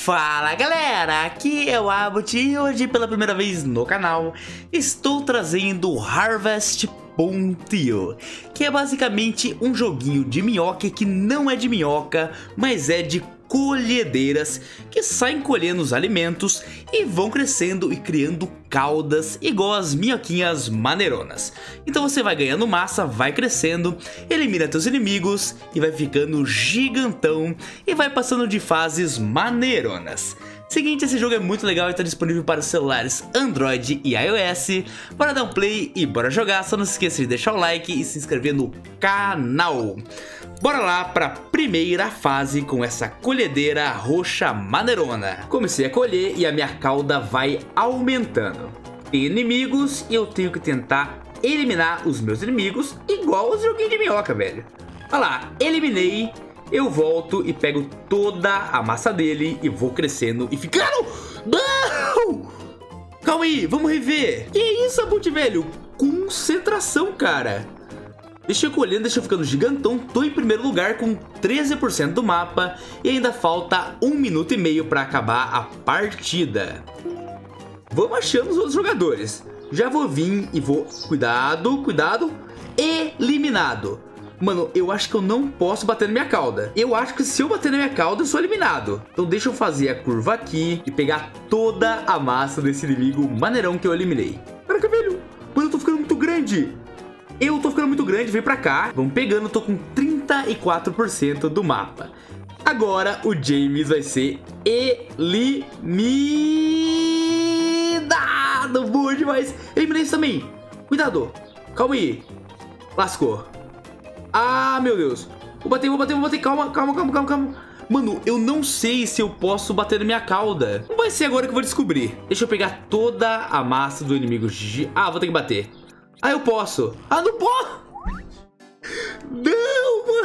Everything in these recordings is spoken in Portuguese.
Fala galera, aqui é o Abbott e hoje pela primeira vez no canal estou trazendo Harvest.io, que é basicamente um joguinho de minhoca que não é de minhoca, mas é de colhedeiras que saem colhendo os alimentos e vão crescendo e criando caudas igual as minhoquinhas maneironas. Então você vai ganhando massa, vai crescendo, elimina teus inimigos e vai ficando gigantão e vai passando de fases maneironas. Seguinte, esse jogo é muito legal e está disponível para os celulares Android e iOS. Bora dar um play e bora jogar, só não se esqueça de deixar o like e se inscrever no canal. Bora lá para a primeira fase com essa colhedeira roxa maneirona. Comecei a colher e a minha cauda vai aumentando. Tem inimigos e eu tenho que tentar eliminar os meus inimigos igual os joguinhos de minhoca, velho. Olha lá, eliminei. Eu volto e pego toda a massa dele e vou crescendo e ficando... Não! Calma aí, vamos rever. Que isso, Abbott, velho? Concentração, cara. Deixa eu colhendo, deixa eu ficando gigantão. Tô em primeiro lugar com 13% do mapa e ainda falta 1 minuto e meio pra acabar a partida. Vamos achando os outros jogadores. Já vou vir e vou... Cuidado, cuidado. Eliminado. Mano, eu acho que eu não posso bater na minha cauda. Eu acho que se eu bater na minha cauda, eu sou eliminado. Então deixa eu fazer a curva aqui e pegar toda a massa desse inimigo maneirão que eu eliminei. Caraca, velho. Mano, eu tô ficando muito grande. Eu tô ficando muito grande, vem pra cá. Vamos pegando, tô com 34% do mapa. Agora o James vai ser eliminado. Boa demais. Eliminei esse também. Cuidado. Calma aí. Lascou. Ah, meu Deus. Vou bater. Calma. Mano, eu não sei se eu posso bater na minha cauda. Não vai ser agora que eu vou descobrir. Deixa eu pegar toda a massa do inimigo. Ah, vou ter que bater. Ah, eu posso. Ah, não posso. Não, mano.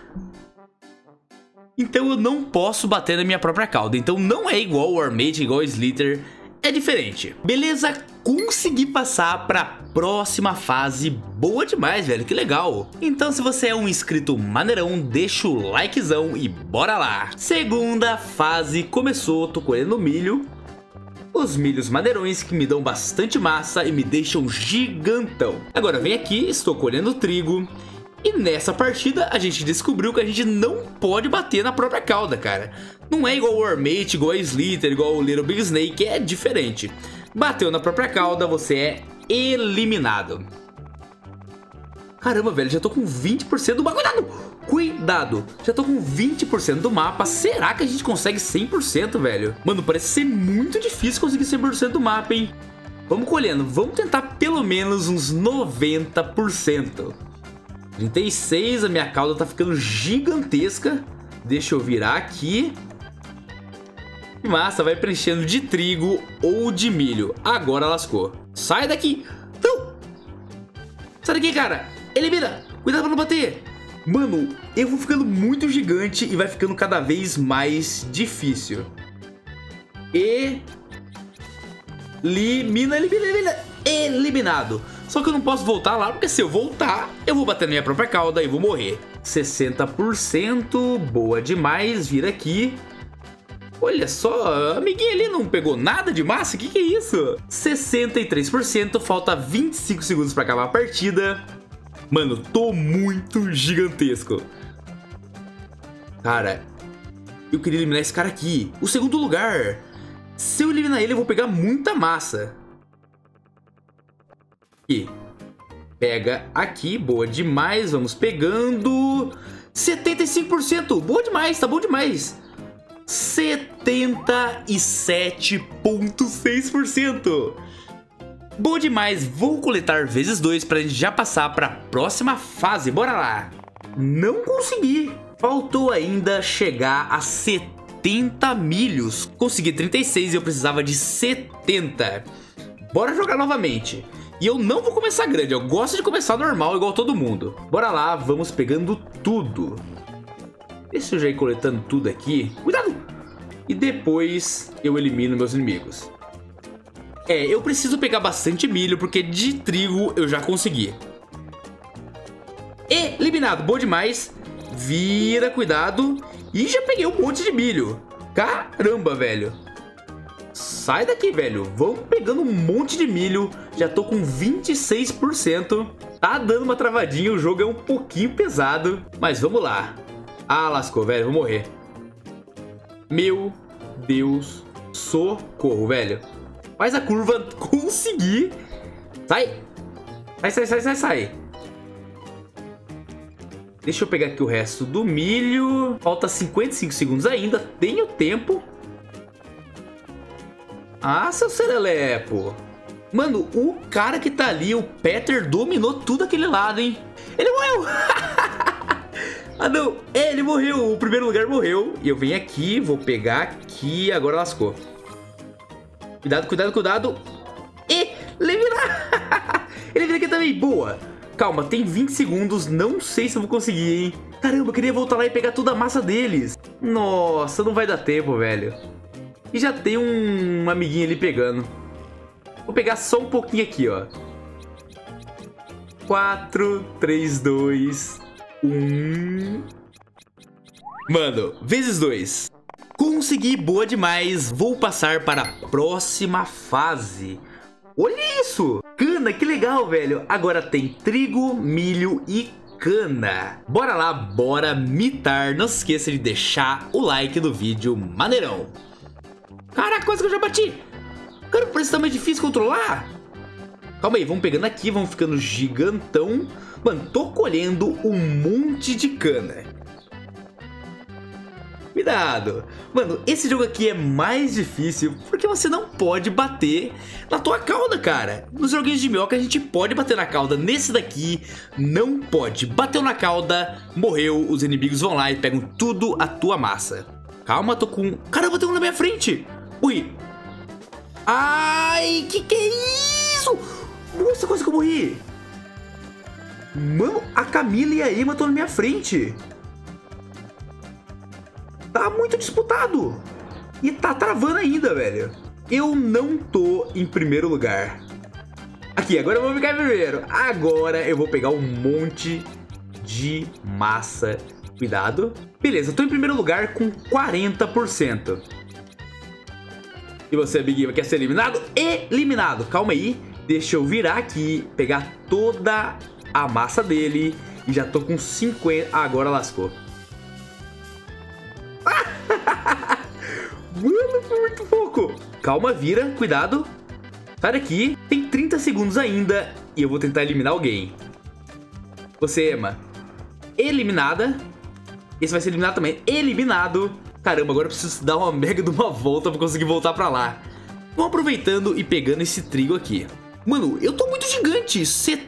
Então eu não posso bater na minha própria cauda. Então não é igual o Warmate, igual o Slither. É diferente. Beleza, consegui passar pra próxima fase. Boa demais, velho, que legal. Então se você é um inscrito maneirão, deixa o likezão e bora lá. Segunda fase começou, tô colhendo milho. Os milhos maneirões que me dão bastante massa e me deixam gigantão. Agora vem aqui, estou colhendo trigo. E nessa partida a gente descobriu que a gente não pode bater na própria cauda, cara. Não é igual o Warmate, igual a Slither, igual o Little Big Snake, é diferente. Bateu na própria cauda, você é eliminado. Caramba, velho, já tô com 20% do mapa. Cuidado! Cuidado! Já tô com 20% do mapa. Será que a gente consegue 100%, velho? Mano, parece ser muito difícil conseguir 100% do mapa, hein? Vamos colhendo. Vamos tentar pelo menos uns 90%. 36, a minha cauda tá ficando gigantesca. Deixa eu virar aqui. Que massa, vai preenchendo de trigo ou de milho. Agora lascou. Sai daqui! Não! Sai daqui, cara! Elimina! Cuidado pra não bater! Mano, eu vou ficando muito gigante e vai ficando cada vez mais difícil. Elimina. Eliminado. Só que eu não posso voltar lá, porque se eu voltar, eu vou bater na minha própria cauda e vou morrer. 60%, boa demais, vira aqui. Olha só, a amiguinha ali não pegou nada de massa, que é isso? 63%, falta 25 segundos pra acabar a partida. Mano, tô muito gigantesco. Cara, eu queria eliminar esse cara aqui, o segundo lugar. Se eu eliminar ele, eu vou pegar muita massa. Aqui. Pega aqui, boa demais, vamos pegando. 75%, boa demais, tá bom demais. 77,6%. Boa demais, vou coletar vezes 2 pra gente já passar pra próxima fase, bora lá. Não consegui, faltou ainda chegar a 70 milhos. Consegui 36 e eu precisava de 70. Bora jogar novamente. E eu não vou começar grande, eu gosto de começar normal igual todo mundo. Bora lá, vamos pegando tudo. Deixa eu já ir coletando tudo aqui. Cuidado! E depois eu elimino meus inimigos. Eu preciso pegar bastante milho, porque de trigo eu já consegui. Eliminado, bom demais. Vira, cuidado. E já peguei um monte de milho. Caramba, velho. Sai daqui, velho. Vamos pegando um monte de milho. Já tô com 26%. Tá dando uma travadinha. O jogo é um pouquinho pesado. Mas vamos lá. Ah, lascou, velho. Vou morrer. Meu Deus. Socorro, velho. Faz a curva. Consegui. Sai. Sai. Deixa eu pegar aqui o resto do milho. Falta 55 segundos ainda. Tenho tempo. Ah, seu serelepo. Mano, o cara que tá ali, o Peter, dominou tudo aquele lado, hein? Ele morreu. Ah, não. É, ele morreu. O primeiro lugar morreu. E eu venho aqui, vou pegar aqui. Agora lascou. Cuidado. E eliminar. Ele vira aqui também. Boa. Calma, tem 20 segundos. Não sei se eu vou conseguir, hein? Caramba, eu queria voltar lá e pegar toda a massa deles. Nossa, não vai dar tempo, velho. E já tem um amiguinho ali pegando. Vou pegar só um pouquinho aqui, ó. 4, 3, 2, 1. Mano, vezes 2. Consegui, boa demais. Vou passar para a próxima fase. Olha isso! Cana, que legal, velho. Agora tem trigo, milho e cana. Bora lá, bora mitar. Não se esqueça de deixar o like do vídeo maneirão. Caraca, quase que eu já bati. Cara, parece que tá mais difícil controlar. Calma aí, vamos pegando aqui, vamos ficando gigantão. Mano, tô colhendo um monte de cana. Cuidado. Mano, esse jogo aqui é mais difícil porque você não pode bater na tua cauda, cara. Nos joguinhos de minhoca a gente pode bater na cauda. Nesse daqui não pode. Bateu na cauda, morreu. Os inimigos vão lá e pegam tudo a tua massa. Calma, tô com... Caramba, tem um na minha frente. Ui. Ai, que é isso? Nossa, quase que eu morri. Mano, a Camila e a Emma estão na minha frente. Tá muito disputado. E tá travando ainda, velho. Eu não tô em primeiro lugar. Aqui, agora eu vou ficar em primeiro. Agora eu vou pegar um monte de massa. Cuidado. Beleza, eu tô em primeiro lugar com 40%. E você, Big, quer ser eliminado? Eliminado. Calma aí. Deixa eu virar aqui, pegar toda a massa dele. E já tô com 50. Ah, agora lascou. Mano, foi muito pouco. Calma, vira, cuidado. Sai daqui. Tem 30 segundos ainda. E eu vou tentar eliminar alguém. Você, Emma. Eliminada. Esse vai ser eliminado também. Eliminado. Caramba, agora eu preciso dar uma mega de uma volta pra conseguir voltar pra lá. Vamos aproveitando e pegando esse trigo aqui. Mano, eu tô muito gigante.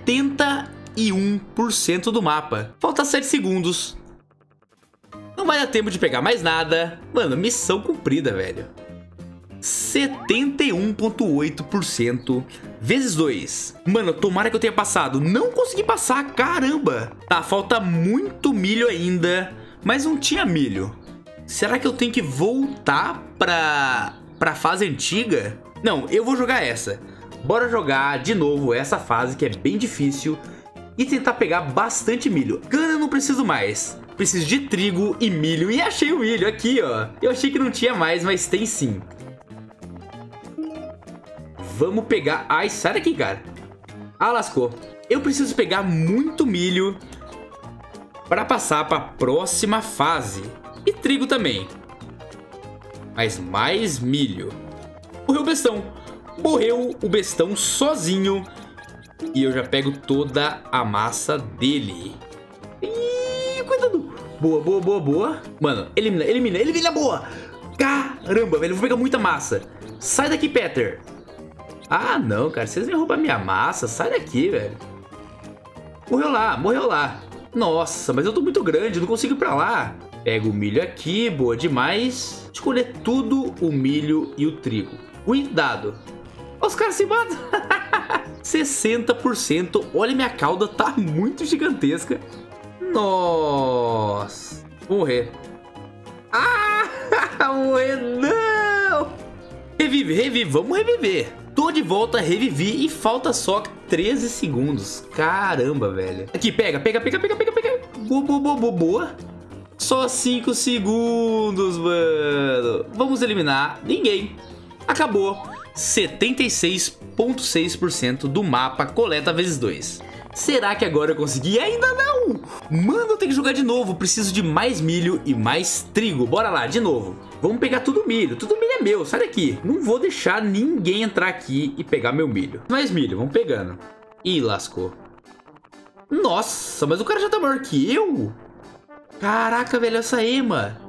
71% do mapa. Falta 7 segundos. Não vai dar tempo de pegar mais nada. Mano, missão cumprida, velho. 71,8% vezes 2. Mano, tomara que eu tenha passado. Não consegui passar, caramba. Tá, falta muito milho ainda. Mas não tinha milho. Será que eu tenho que voltar pra fase antiga? Não, eu vou jogar essa. Bora jogar de novo essa fase que é bem difícil. E tentar pegar bastante milho. Cana eu não preciso mais. Preciso de trigo e milho. E achei o milho aqui, ó. Eu achei que não tinha mais, mas tem sim. Vamos pegar... Ai, sai daqui, cara. Ah, lascou. Eu preciso pegar muito milho para passar para a próxima fase. E trigo também. Mas mais milho. Morreu o bestão. Morreu o bestão sozinho. E eu já pego toda a massa dele. Ih, cuidado. Boa. Mano, elimina, boa. Caramba, velho, eu vou pegar muita massa. Sai daqui, Peter. Ah, não, cara, vocês vão roubar minha massa. Sai daqui, velho. Morreu lá. Nossa, mas eu tô muito grande, não consigo ir pra lá. Pega o milho aqui, boa demais. Escolher tudo, o milho e o trigo. Cuidado. Os caras se matam. 60%. Olha, minha cauda tá muito gigantesca. Nossa. Vou morrer. Ah, morrer não. Revive, vamos reviver. Tô de volta, revivi e falta só 13 segundos. Caramba, velho. Aqui, pega. Boa. Só 5 segundos, mano. Vamos eliminar ninguém. Acabou. 76,6% do mapa coleta vezes 2. Será que agora eu consegui? Ainda não! Mano, eu tenho que jogar de novo. Preciso de mais milho e mais trigo. Bora lá, de novo. Vamos pegar tudo milho. Tudo milho é meu, sai daqui. Não vou deixar ninguém entrar aqui e pegar meu milho. Mais milho, vamos pegando. Ih, lascou. Nossa, mas o cara já tá maior que eu? Caraca, velho, essa ema.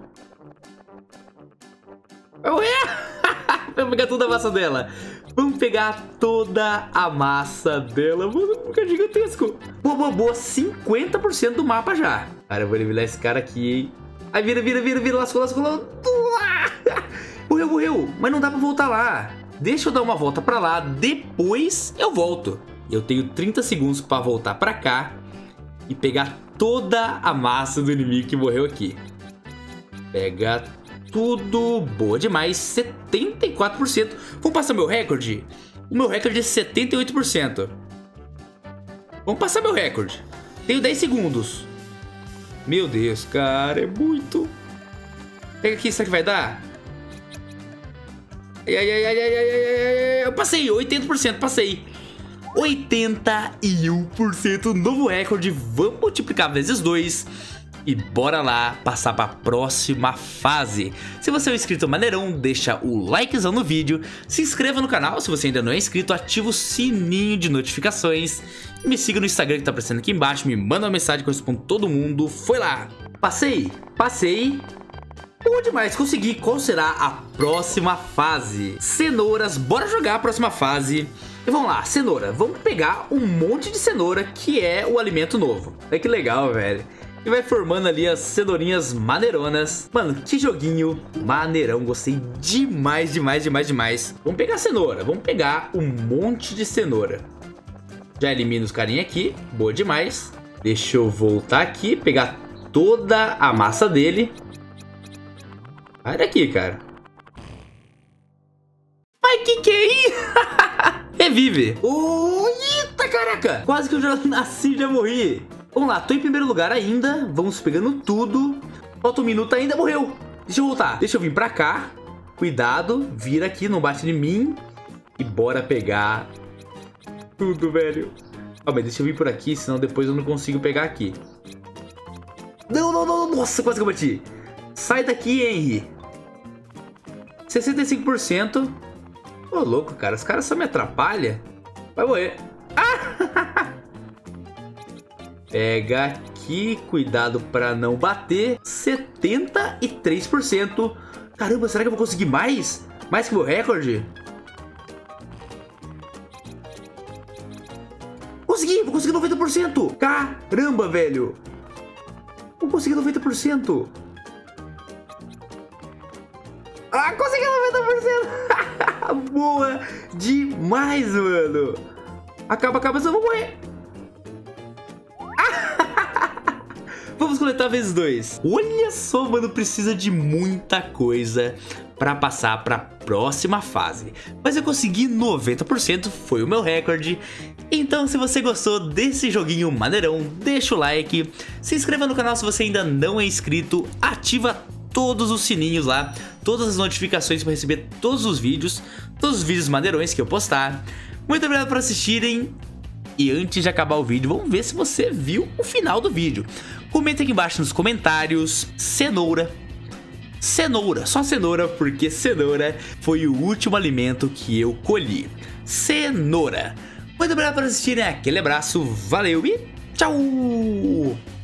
Ué? Vamos pegar toda a massa dela. Vamos pegar toda a massa dela. Mano, fica gigantesco. Boa, boa, boa. 50% do mapa já. Cara, eu vou eliminar esse cara aqui, hein? Aí vira, vira, vira, vira. Lascou, lascou. Morreu, morreu. Mas não dá pra voltar lá. Deixa eu dar uma volta pra lá. Depois eu volto. Eu tenho 30 segundos pra voltar pra cá e pegar toda a massa do inimigo que morreu aqui. Pega tudo. Boa demais. 74%. Vamos passar meu recorde? O meu recorde é 78%. Vamos passar meu recorde. Tenho 10 segundos. Meu Deus, cara, é muito. Pega aqui, será que vai dar? Ai, ai, ai, ai, ai, ai, ai. Eu passei, 80%, passei. 81%, novo recorde. Vamos multiplicar vezes 2. E bora lá passar para a próxima fase. Se você é um inscrito maneirão, deixa o likezão no vídeo. Se inscreva no canal se você ainda não é inscrito. Ativa o sininho de notificações. E me siga no Instagram que tá aparecendo aqui embaixo. Me manda uma mensagem que eu respondo todo mundo. Foi lá. Passei. Passei. Bom demais, consegui. Qual será a próxima fase? Cenouras. Bora jogar a próxima fase. E vamos lá, cenoura. Vamos pegar um monte de cenoura, que é o alimento novo. Olha que legal, velho. E vai formando ali as cenourinhas maneironas. Mano, que joguinho maneirão. Gostei demais, demais, demais, demais. Vamos pegar a cenoura. Vamos pegar um monte de cenoura. Já elimino os carinha aqui. Boa demais. Deixa eu voltar aqui. Pegar toda a massa dele. Sai daqui, cara. Ai, que é isso? Revive. Eita, caraca. Quase que eu já nasci e já morri. Vamos lá, tô em primeiro lugar ainda. Vamos pegando tudo. Falta um minuto ainda, morreu. Deixa eu voltar. Deixa eu vir pra cá. Cuidado, vira aqui, não bate em mim. E bora pegar tudo, velho. Calma aí, deixa eu vir por aqui, senão depois eu não consigo pegar aqui. Não, não, não. Nossa, quase que eu bati. Sai daqui, Henry. 65%. Ô, louco, cara. Os caras só me atrapalham. Vai morrer. Ah! Pega aqui. Cuidado pra não bater. 73%. Caramba, será que eu vou conseguir mais? Mais que o meu recorde? Consegui! Vou conseguir 90%! Caramba, velho! Vou conseguir 90%! Ah, consegui 90%! Boa demais, mano! Acaba, acaba, senão eu vou morrer! Vamos coletar vezes 2. Olha só, mano, precisa de muita coisa pra passar pra próxima fase. Mas eu consegui 90%, foi o meu recorde. Então, se você gostou desse joguinho maneirão, deixa o like. Se inscreva no canal se você ainda não é inscrito. Ativa todos os sininhos lá, todas as notificações para receber todos os vídeos maneirões que eu postar. Muito obrigado por assistirem. E antes de acabar o vídeo, vamos ver se você viu o final do vídeo. Comenta aqui embaixo nos comentários. Cenoura. Cenoura, só cenoura, porque cenoura foi o último alimento que eu colhi. Cenoura. Muito obrigado por assistirem, aquele abraço, valeu e tchau!